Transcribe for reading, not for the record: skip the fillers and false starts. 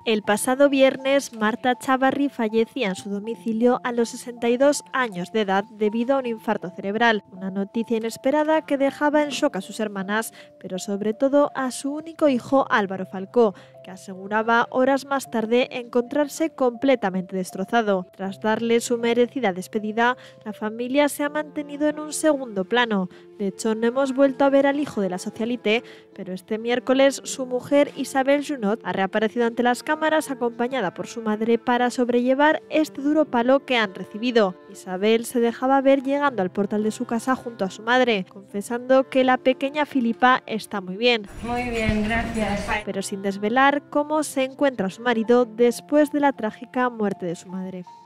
El pasado viernes, Marta Chavarri fallecía en su domicilio a los 62 años de edad debido a un infarto cerebral. Una noticia inesperada que dejaba en shock a sus hermanas, pero sobre todo a su único hijo Álvaro Falcó, que aseguraba horas más tarde encontrarse completamente destrozado. Tras darle su merecida despedida, la familia se ha mantenido en un segundo plano. De hecho, no hemos vuelto a ver al hijo de la socialité, pero este miércoles su mujer Isabel Junot ha reaparecido ante las cámaras acompañada por su madre para sobrellevar este duro palo que han recibido. Isabel se dejaba ver llegando al portal de su casa junto a su madre, confesando que la pequeña Filipa está muy bien. Muy bien, gracias. Pero sin desvelar cómo se encuentra su marido después de la trágica muerte de su madre.